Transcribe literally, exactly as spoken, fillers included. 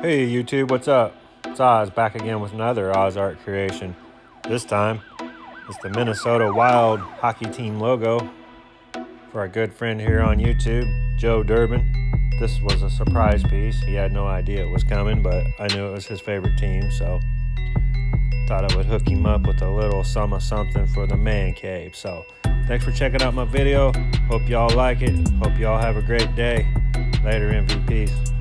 Hey YouTube, what's up? It's Oz back again with another OzArt creation. This time, it's the Minnesota Wild hockey team logo for our good friend here on YouTube, Joe Durbin. This was a surprise piece. He had no idea it was coming, but I knew it was his favorite team, so thought I would hook him up with a little some something for the man cave. So thanks for checking out my video. Hope y'all like it. Hope y'all have a great day. Later, M V Ps.